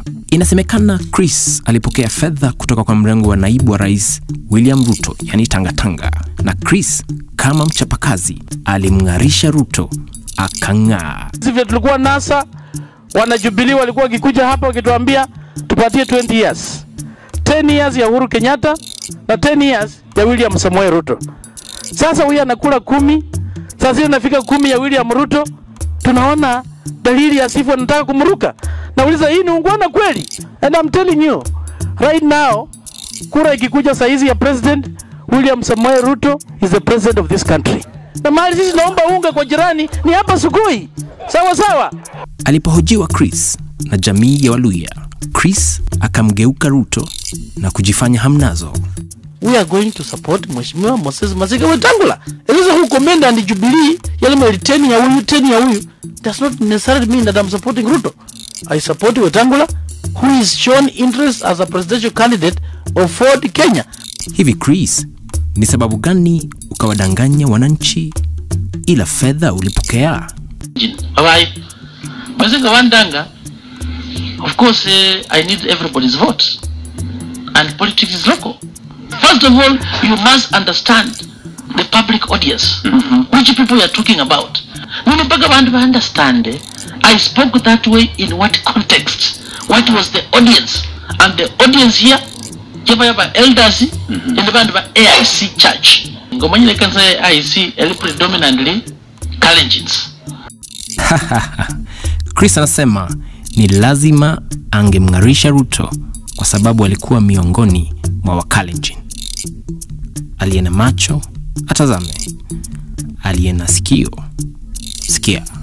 Inasemekana Chris alipokea fedha kutoka kwa mrengo wa naibu wa rais William Ruto, yani Tangatanga, na Chris kama mchapakazi alimngarisha Ruto akang'aa. Sivyo tulikuwa NASA, wana Jubilee walikuwa wakikuja hapa wakituambia tupatie 20 years. 10 years ya Uhuru Kenyatta na 10 years ya William Samoei Ruto. Sasa huyu anakula 10, sasa inafika 10 ya William Ruto. Tunaona dalili ya sifu anataka kumruka. Nauliza hii ni ungwana kweli? And I'm telling you right now, kura ikikuja saizi ya president, William Samoei Ruto is the president of this country. Na mahali sisi naomba unga kwa jirani ni hapa Sugoi. Sawa sawa. Alipohojiwa Chris na jamii ya Waluya, Chris akamgeuka Ruto na kujifanya hamnazo. We are going to support Mheshimiwa Moses Masika Wetangula. Eleza who commend and Jubilee yale mali 10 ya huyu 10 ya huyu does not necessarily mean that I'm supporting Ruto. I support Wetangula, who is shown interest as a presidential candidate of Ford Kenya. Hivi Chris, ni sababu gani ukawadanganya wananchi ila fedha ulipokea? Alright. Masika Wandanga, of course I need everybody's vote. And politics is local. First of all, you must understand the public audience, which people you are talking about. When you understand, I spoke that way in what context? What was the audience? And the audience here, yaba elders in the AIC church. Ngomanyile can say AIC predominantly Kalenjins. Chris anasema ni lazima angemngarisha Ruto kwa sababu alikuwa miongoni mwa Wakalenjin. Aliye na macho atazame, aliye na sikio sikia.